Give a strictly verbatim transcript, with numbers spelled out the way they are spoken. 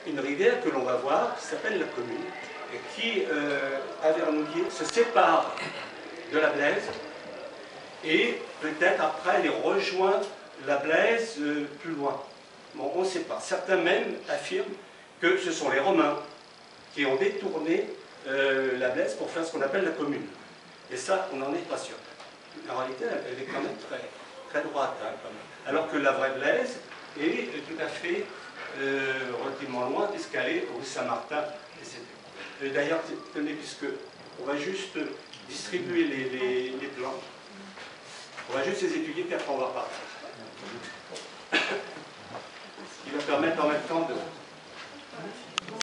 une rivière que l'on va voir, qui s'appelle la Commune, et qui, euh, à Vernouillet, se sépare de la Blaise, et peut-être après elle rejoint la Blaise euh, plus loin. Bon, on ne sait pas. Certains même affirment que ce sont les Romains qui ont détourné euh, la Blaise pour faire ce qu'on appelle la Commune. Et ça, on n'en est pas sûr. En réalité, elle est quand même très, très droite. Hein, quand même. Alors que la vraie Blaise est tout à fait euh, relativement loin d'escaler au Saint-Martin, et cetera. D'ailleurs, tenez, puisque on va juste distribuer les, les, les plans, on va juste les étudier, puis après on va repartir. Ce qui va permettre en même temps de...